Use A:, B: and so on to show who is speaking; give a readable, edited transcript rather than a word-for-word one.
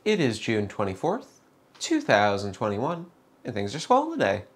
A: It is June 24th, 2021, and things are swell today.